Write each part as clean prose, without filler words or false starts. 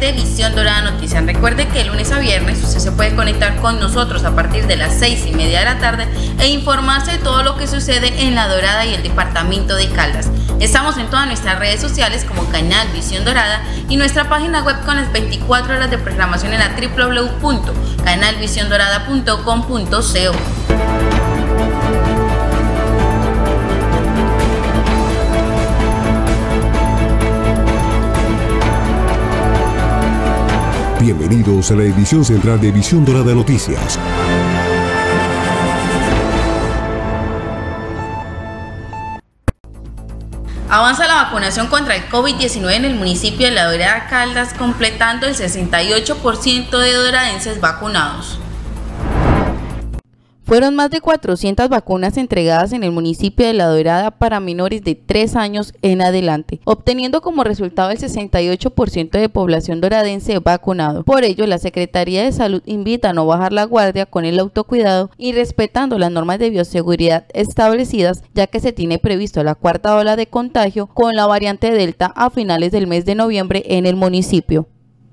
de Visión Dorada Noticias. Recuerde que de lunes a viernes usted se puede conectar con nosotros a partir de las 6:30 de la tarde e informarse de todo lo que sucede en La Dorada y el departamento de Caldas. Estamos en todas nuestras redes sociales como Canal Visión Dorada y nuestra página web con las 24 horas de programación en la www.canalvisiondorada.com.co. Bienvenidos a la edición central de Visión Dorada Noticias. Avanza la vacunación contra el COVID-19 en el municipio de La Dorada Caldas, completando el 68% de doradenses vacunados. Fueron más de 400 vacunas entregadas en el municipio de La Dorada para menores de 3 años en adelante, obteniendo como resultado el 68% de población doradense vacunado. Por ello, la Secretaría de Salud invita a no bajar la guardia con el autocuidado y respetando las normas de bioseguridad establecidas, ya que se tiene previsto la cuarta ola de contagio con la variante Delta a finales del mes de noviembre en el municipio.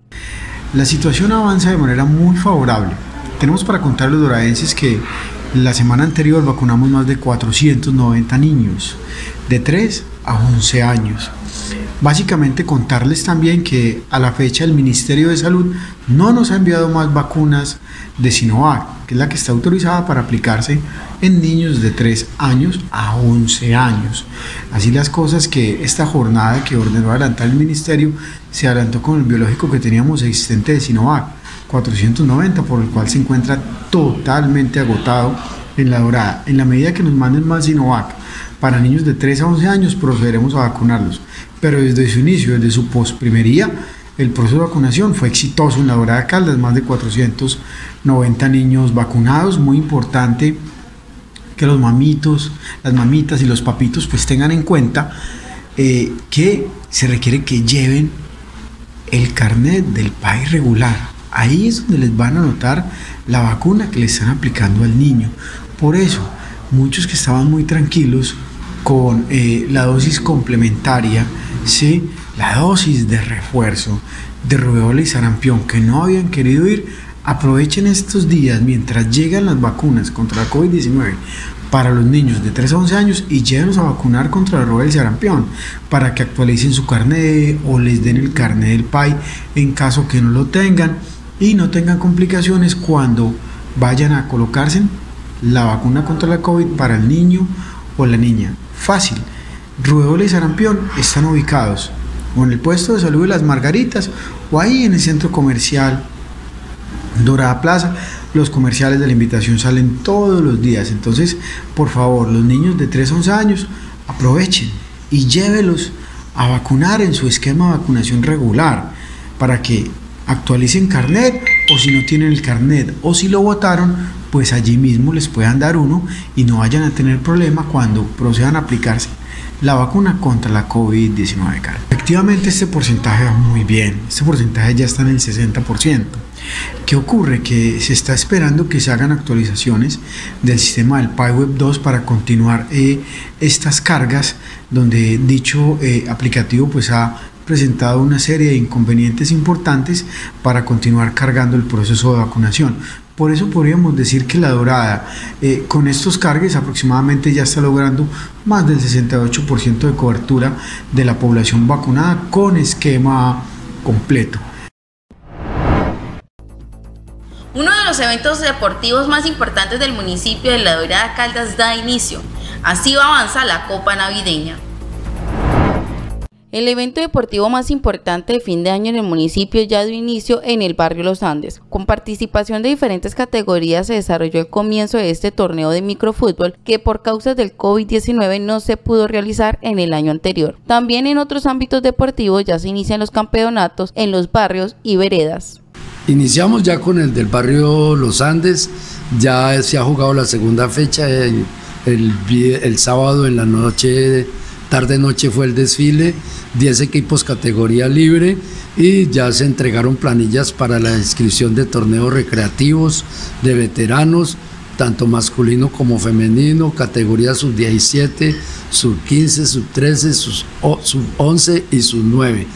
La situación avanza de manera muy favorable. Tenemos para contar a los doradenses que la semana anterior vacunamos más de 490 niños de 3 a 11 años. Básicamente contarles también que a la fecha el Ministerio de Salud no nos ha enviado más vacunas de Sinovac, que es la que está autorizada para aplicarse en niños de 3 años a 11 años. Así las cosas, que esta jornada que ordenó adelantar el Ministerio se adelantó con el biológico que teníamos existente de Sinovac, 490, por el cual se encuentra totalmente agotado en La Dorada. En la medida que nos manden más Sinovac para niños de 3 a 11 años, procederemos a vacunarlos. Pero desde su inicio, desde su posprimería, el proceso de vacunación fue exitoso en La Dorada Caldas, más de 490 niños vacunados. Muy importante que los mamitos, las mamitas y los papitos pues tengan en cuenta que se requiere que lleven el carnet del PAI regular. Ahí es donde les van a anotar la vacuna que le están aplicando al niño. Por eso, muchos que estaban muy tranquilos con la dosis complementaria, ¿sí?, la dosis de refuerzo de rubéola y sarampión, que no habían querido ir, aprovechen estos días mientras llegan las vacunas contra la COVID-19 para los niños de 3 a 11 años y llévenlos a vacunar contra la rubéola y sarampión para que actualicen su carnet o les den el carnet del PAI en caso que no lo tengan y no tengan complicaciones cuando vayan a colocarse la vacuna contra la COVID para el niño o la niña. Fácil, rubéola y sarampión están ubicados o en el puesto de salud de Las Margaritas o ahí en el centro comercial Dorada Plaza. Los comerciales de la invitación salen todos los días, entonces por favor, los niños de 3 a 11 años aprovechen y llévelos a vacunar en su esquema de vacunación regular para que actualicen carnet, o si no tienen el carnet o si lo botaron, pues allí mismo les puedan dar uno y no vayan a tener problema cuando procedan a aplicarse la vacuna contra la COVID-19. Efectivamente este porcentaje va muy bien, este porcentaje ya está en el 60%. ¿Qué ocurre? Que se está esperando que se hagan actualizaciones del sistema del PAI Web 2 para continuar estas cargas, donde dicho aplicativo pues ha presentado una serie de inconvenientes importantes para continuar cargando el proceso de vacunación. Por eso podríamos decir que La Dorada con estos cargues aproximadamente ya está logrando más del 68% de cobertura de la población vacunada con esquema completo. Uno de los eventos deportivos más importantes del municipio de La Dorada Caldas da inicio. Así avanza la Copa Navideña. El evento deportivo más importante de fin de año en el municipio ya dio inicio en el barrio Los Andes. Con participación de diferentes categorías se desarrolló el comienzo de este torneo de microfútbol que por causas del COVID-19 no se pudo realizar en el año anterior. También en otros ámbitos deportivos ya se inician los campeonatos en los barrios y veredas. Iniciamos ya con el del barrio Los Andes, ya se ha jugado la segunda fecha, el sábado en la noche, tarde-noche fue el desfile, 10 equipos categoría libre y ya se entregaron planillas para la inscripción de torneos recreativos, de veteranos, tanto masculino como femenino, categoría sub-17, sub-15, sub-13, sub-11 y sub-9.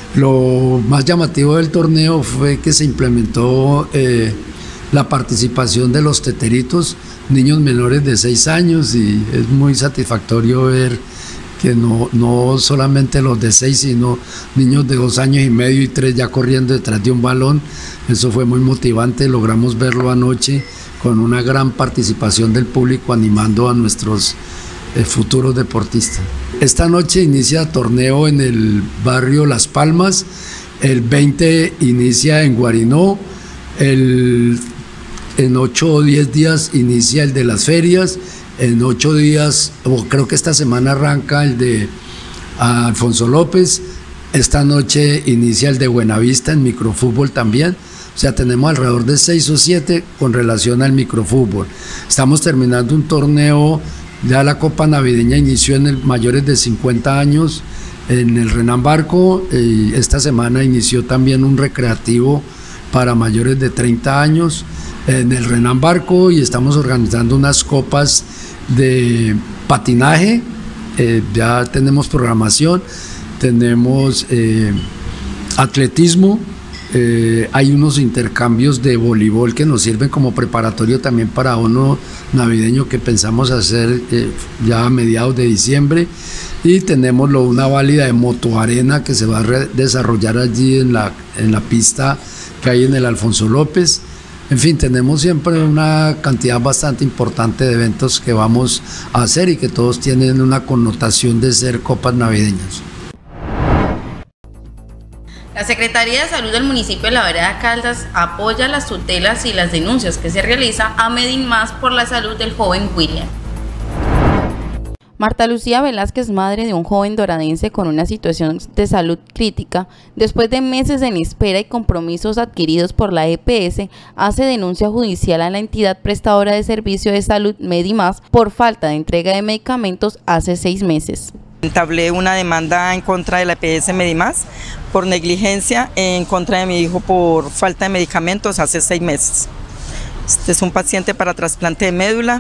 Lo más llamativo del torneo fue que se implementó la participación de los teteritos, niños menores de 6 años, y es muy satisfactorio ver que no solamente los de 6, sino niños de 2 años y medio y 3 ya corriendo detrás de un balón. Eso fue muy motivante, logramos verlo anoche con una gran participación del público animando a nuestros futuros deportistas. Esta noche inicia torneo en el barrio Las Palmas, el 20 inicia en Guarinó, en 8 o 10 días inicia el de las ferias, en 8 días, o creo que esta semana arranca el de Alfonso López, esta noche inicia el de Buenavista en microfútbol también. O sea, tenemos alrededor de 6 o 7 con relación al microfútbol. Estamos terminando un torneo, ya la Copa Navideña inició en el mayores de 50 años en el Renan Barco, y esta semana inició también un recreativo para mayores de 30 años en el Renan Barco, y estamos organizando unas copas de patinaje. Ya tenemos programación, tenemos atletismo. Hay unos intercambios de voleibol que nos sirven como preparatorio también para uno navideño que pensamos hacer ya a mediados de diciembre, y tenemos una válida de motoarena que se va a desarrollar allí en la pista que hay en el Alfonso López. En fin, tenemos siempre una cantidad bastante importante de eventos que vamos a hacer y que todos tienen una connotación de ser copas navideñas. La Secretaría de Salud del municipio de La Vereda Caldas apoya las tutelas y las denuncias que se realiza a Medinmás por la salud del joven William. Marta Lucía Velázquez, madre de un joven doradense con una situación de salud crítica, después de meses en espera y compromisos adquiridos por la EPS, hace denuncia judicial a la entidad prestadora de servicio de salud Medinmás por falta de entrega de medicamentos hace 6 meses. Entablé una demanda en contra de la EPS Medinmás por negligencia en contra de mi hijo por falta de medicamentos hace 6 meses. Este es un paciente para trasplante de médula.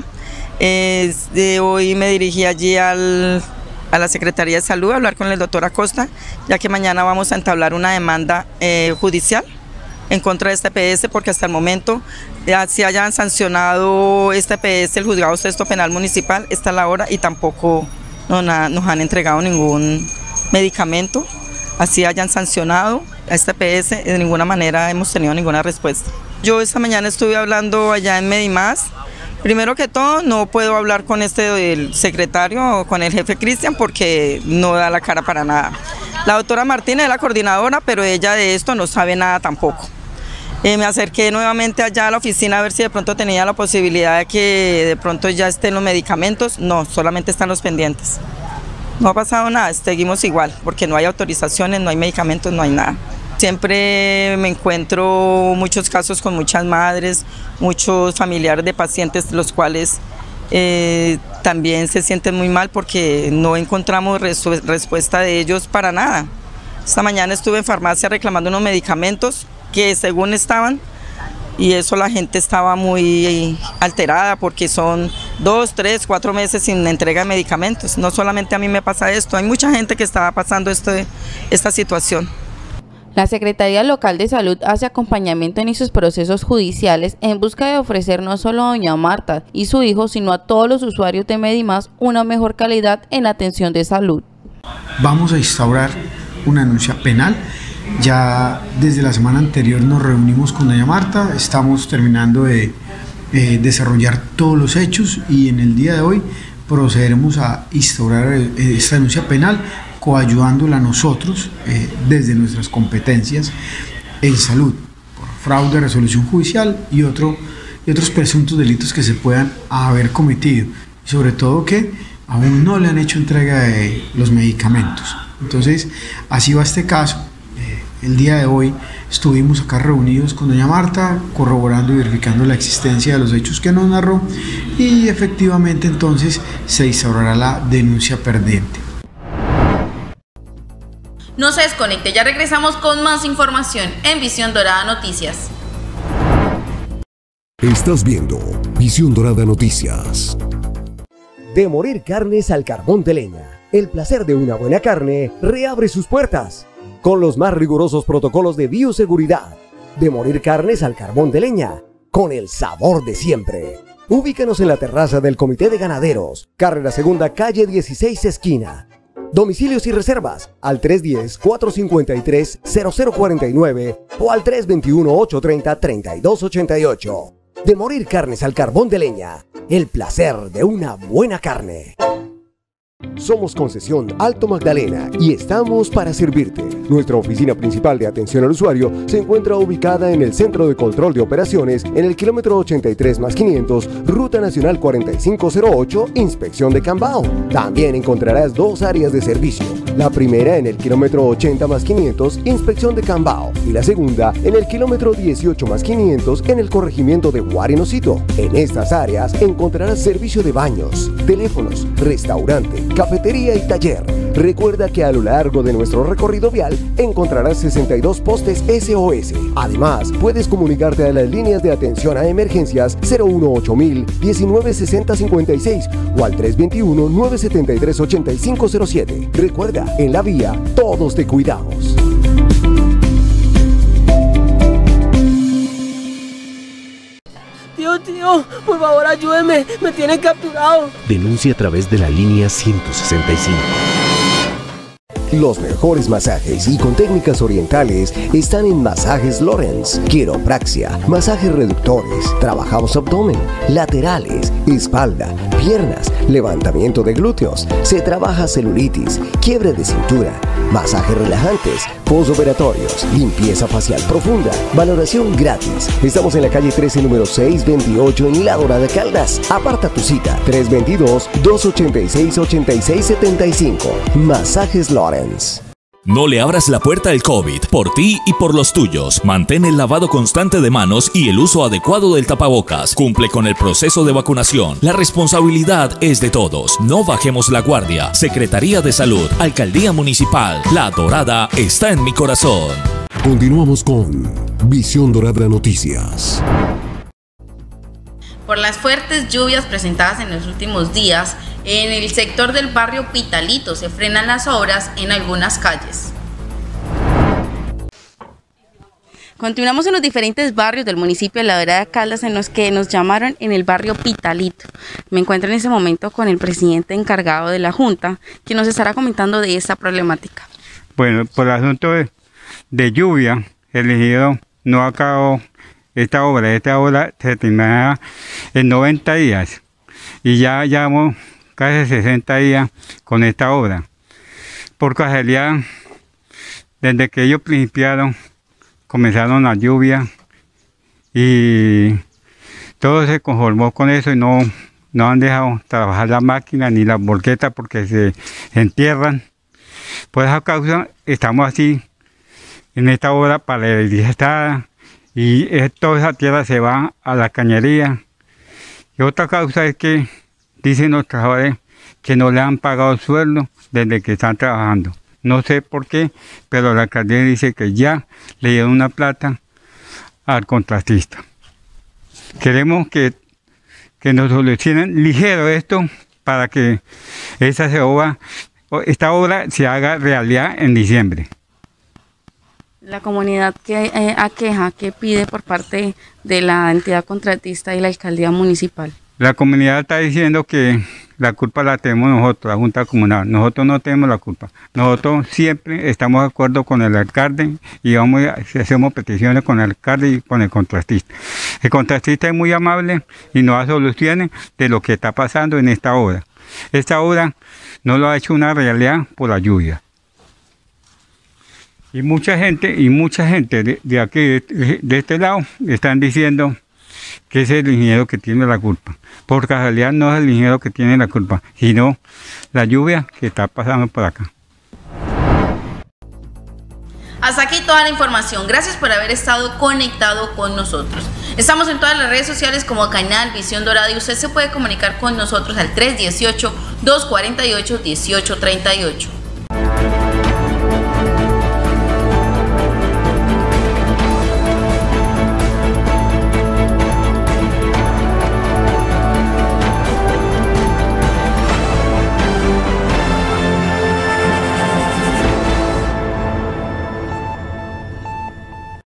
Hoy me dirigí allí a la Secretaría de Salud a hablar con el doctor Acosta, ya que mañana vamos a entablar una demanda judicial en contra de esta EPS, porque hasta el momento si hayan sancionado esta EPS, el Juzgado Sexto Penal Municipal, está a la hora y tampoco nos han entregado ningún medicamento. Así hayan sancionado a esta EPS, de ninguna manera hemos tenido ninguna respuesta. Yo esta mañana estuve hablando allá en Medinmás. Primero que todo, no puedo hablar con el secretario o con el jefe Cristian porque no da la cara para nada. La doctora Martínez es la coordinadora, pero ella de esto no sabe nada tampoco. Me acerqué nuevamente allá a la oficina a ver si de pronto tenía la posibilidad de que de pronto ya estén los medicamentos. No, solamente están los pendientes. No ha pasado nada, seguimos igual, porque no hay autorizaciones, no hay medicamentos, no hay nada. Siempre me encuentro muchos casos con muchas madres, muchos familiares de pacientes, los cuales también se sienten muy mal porque no encontramos respuesta de ellos para nada. Esta mañana estuve en farmacia reclamando unos medicamentos que según estaban, y eso la gente estaba muy alterada porque son 2, 3, 4 meses sin entrega de medicamentos. No solamente a mí me pasa esto, hay mucha gente que estaba pasando esta situación. La Secretaría Local de Salud hace acompañamiento en esos procesos judiciales en busca de ofrecer no solo a doña Marta y su hijo, sino a todos los usuarios de Medinmás una mejor calidad en la atención de salud. Vamos a instaurar una denuncia penal. Ya desde la semana anterior nos reunimos con doña Marta, estamos terminando de desarrollar todos los hechos y en el día de hoy procederemos a instaurar esta denuncia penal, coayudándola a nosotros desde nuestras competencias en salud, por fraude, resolución judicial y otros presuntos delitos que se puedan haber cometido, y sobre todo que aún no le han hecho entrega de los medicamentos. Entonces, así va este caso. El día de hoy estuvimos acá reunidos con doña Marta, corroborando y verificando la existencia de los hechos que nos narró, y efectivamente entonces se instaurará la denuncia pendiente. No se desconecte, ya regresamos con más información en Visión Dorada Noticias. Estás viendo Visión Dorada Noticias. De morir carnes al carbón de leña, el placer de una buena carne reabre sus puertas con los más rigurosos protocolos de bioseguridad. De Morir Carnes al carbón de leña, con el sabor de siempre. Ubícanos en la terraza del Comité de Ganaderos, carrera segunda, calle 16, esquina. Domicilios y reservas al 310-453-0049 o al 321-830-3288. De Morir Carnes al carbón de leña, el placer de una buena carne. Somos Concesión Alto Magdalena y estamos para servirte. Nuestra oficina principal de atención al usuario se encuentra ubicada en el Centro de Control de Operaciones en el kilómetro 83+500, Ruta Nacional 4508, Inspección de Cambao. También encontrarás dos áreas de servicio. La primera en el kilómetro 80+500, Inspección de Cambao, y la segunda en el kilómetro 18+500 en el corregimiento de Guarinocito. En estas áreas encontrarás servicio de baños, teléfonos, restaurante, cafetería y taller. Recuerda que a lo largo de nuestro recorrido vial encontrarás 62 postes SOS. Además, puedes comunicarte a las líneas de atención a emergencias 018.000 196056 o al 321-973-8507. Recuerda, en la vía, todos te cuidamos. Tío, por favor ayúdeme, me tienen capturado. Denuncia a través de la línea 165. Los mejores masajes y con técnicas orientales están en Masajes Lorenz. Quiropraxia, masajes reductores, trabajamos abdomen, laterales, espalda, piernas, levantamiento de glúteos, se trabaja celulitis, quiebre de cintura, masajes relajantes, posoperatorios, limpieza facial profunda, valoración gratis. Estamos en la calle 13, número 628 en La Dorada, Caldas. Aparta tu cita, 322-286-8675. Masajes Lorenz. No le abras la puerta al COVID, por ti y por los tuyos. Mantén el lavado constante de manos y el uso adecuado del tapabocas. Cumple con el proceso de vacunación. La responsabilidad es de todos. No bajemos la guardia. Secretaría de Salud, Alcaldía Municipal. La Dorada está en mi corazón. Continuamos con Visión Dorada Noticias. Por las fuertes lluvias presentadas en los últimos días, en el sector del barrio Pitalito se frenan las obras en algunas calles. Continuamos en los diferentes barrios del municipio de La Dorada, Caldas, en los que nos llamaron en el barrio Pitalito. Me encuentro en ese momento con el presidente encargado de la Junta, quien nos estará comentando de esta problemática. Bueno, por el asunto de lluvia, el ejido no acabó esta obra se terminará en 90 días y ya llevamos casi 60 días con esta obra. Por casualidad, desde que ellos principiaron, comenzaron las lluvias y todo se conformó con eso y no han dejado trabajar la máquina ni las volquetas porque se entierran. Por esa causa estamos así en esta obra paralizada y toda esa tierra se va a la cañería. Y otra causa es que dicen los trabajadores que no le han pagado el sueldo desde que están trabajando. No sé por qué, pero la alcaldía dice que ya le dieron una plata al contratista. Queremos que nos solucionen ligero esto para que esta obra se haga realidad en diciembre. La comunidad que aqueja, que pide por parte de la entidad contratista y la alcaldía municipal. La comunidad está diciendo que la culpa la tenemos nosotros, la Junta Comunal. Nosotros no tenemos la culpa. Nosotros siempre estamos de acuerdo con el alcalde y hacemos peticiones con el alcalde y con el contratista. El contratista es muy amable y nos da soluciones de lo que está pasando en esta obra. Esta obra no lo ha hecho una realidad por la lluvia. Y mucha gente de aquí, de este lado, están diciendo que es el ingeniero que tiene la culpa. Por casualidad no es el ingeniero que tiene la culpa, sino la lluvia que está pasando por acá. Hasta aquí toda la información. Gracias por haber estado conectado con nosotros. Estamos en todas las redes sociales como Canal Visión Dorada y usted se puede comunicar con nosotros al 318-248-1838.